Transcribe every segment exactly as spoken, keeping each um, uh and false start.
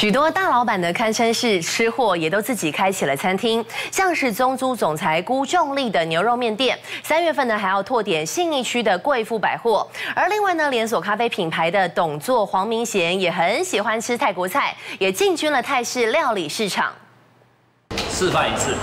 许多大老板呢，堪称是吃货，也都自己开启了餐厅，像是中租总裁辜仲立的牛肉面店，三月份呢还要拓点信义区的贵妇百货。而另外呢，连锁咖啡品牌的董座黄明贤也很喜欢吃泰国菜，也进军了泰式料理市场。 示范一次，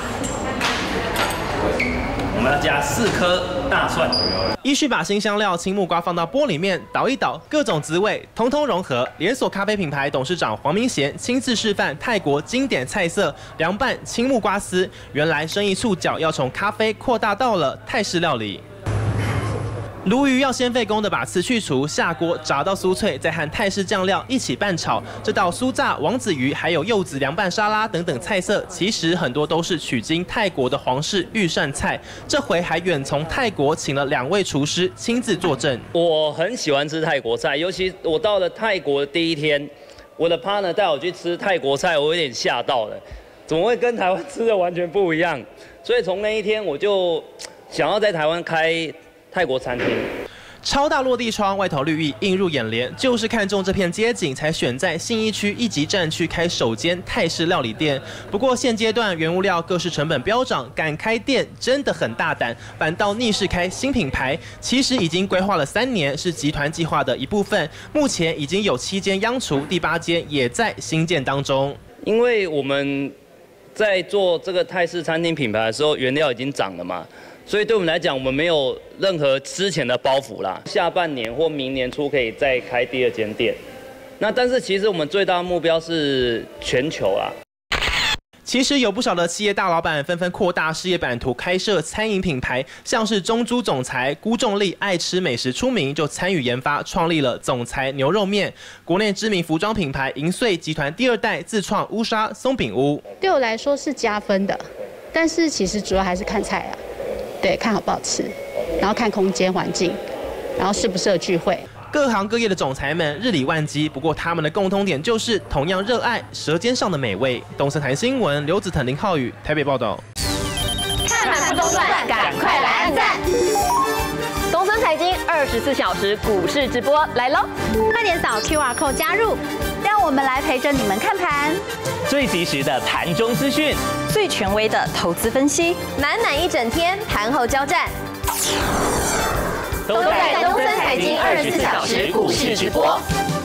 我们要加四颗大蒜。 依序把新香料青木瓜放到锅里面捣一捣，各种滋味通通融合。连锁咖啡品牌董事长黄明贤亲自示范泰国经典菜色凉拌青木瓜丝。原来生意触角要从咖啡扩大到了泰式料理。 鲈鱼要先费工的把刺去除，下锅炸到酥脆，再和泰式酱料一起拌炒。这道酥炸王子鱼还有柚子凉拌沙拉等等菜色，其实很多都是取经泰国的皇室御膳菜。这回还远从泰国请了两位厨师亲自坐镇。 我很喜欢吃泰国菜，尤其我到了泰国的第一天，我的 partner 带我去吃泰国菜，我有点吓到了，怎么会跟台湾吃的完全不一样？所以从那一天我就想要在台湾开 泰国餐厅， 超大落地窗，外头绿意映入眼帘，就是看中这片街景，才选在信义区一级战区开首间泰式料理店。不过现阶段原物料各式成本飙涨，敢开店真的很大胆，反倒逆势开新品牌。其实已经规划了三年，是集团计划的一部分。目前已经有七间央厨，第八间也在新建当中。 因为我们在做这个泰式餐厅品牌的时候，原料已经涨了嘛。 所以对我们来讲，我们没有任何之前的包袱啦。下半年或明年初可以再开第二间店。那但是其实我们最大的目标是全球啦。 其实有不少的企业大老板纷纷扩大事业版图，开设餐饮品牌，像是中租总裁辜仲立爱吃美食出名，就参与研发，创立了总裁牛肉面。国内知名服装品牌银穗集团第二代自创乌纱松饼屋， 对我来说是加分的，但是其实主要还是看菜啊。 对，看好不好吃，然后看空间环境，然后适不适合聚会。 各行各业的总裁们日理万机，不过他们的共通点就是同样热爱舌尖上的美味。东森台新闻，刘子腾、林浩宇台北报道。 看盘不中断，赶快来按赞！东森财经二十四小时股市直播来喽！ 快点扫 Q R code 加入，让我们来陪着你们看盘。 最及时的盘中资讯， 最权威的投资分析， 满满一整天盘后交战， 都在东森财经二十四小时股市直播。